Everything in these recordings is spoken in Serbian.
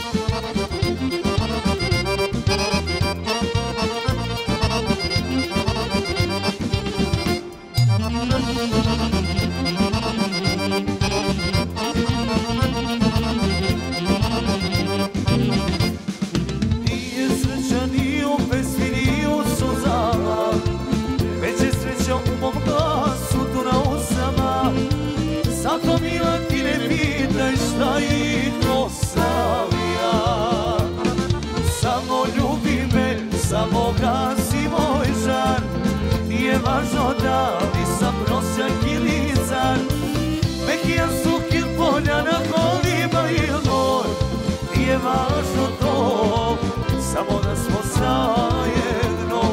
Samo gasi moj žar, nije važno da li sam prosjak ili car. Mekijan suk il poljana, kolima il mor, nije važno to, samo da smo zajedno.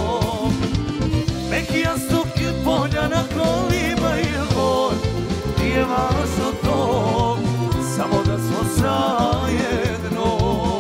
Mekijan suk il poljana, kolima il mor, nije važno to, samo da smo zajedno.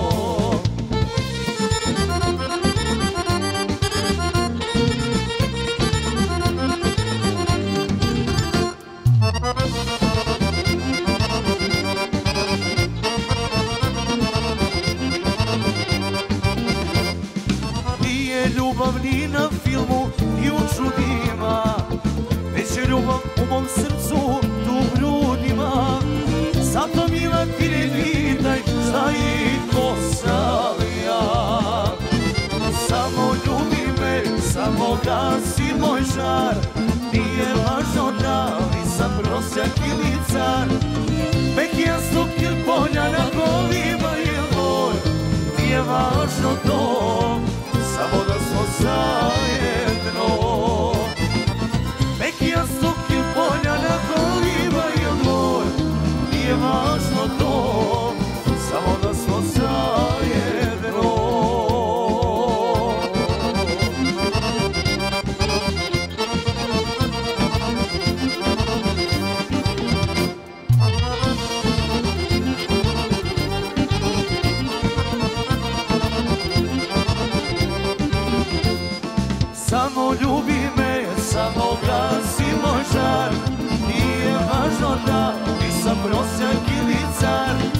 Nije ljubav ni na filmu, ni u čudima, već je ljubav u mom srcu, tu u grudima. Zato mila ti ne pitaj šta i ko sam ja. Samo ljubi me, samo gasi moj žar, nije važno da li sam prosjak ili car. Mekijan suk il poljana, kolima il mor, nije važno to, samo da smo zajedno. Mekijan suk il poljana, kolima il mor, nije važno to, samo da smo zajedno. Samo ljubi me, samo gasi moj žar, nije važno da li sam prosjak ili car.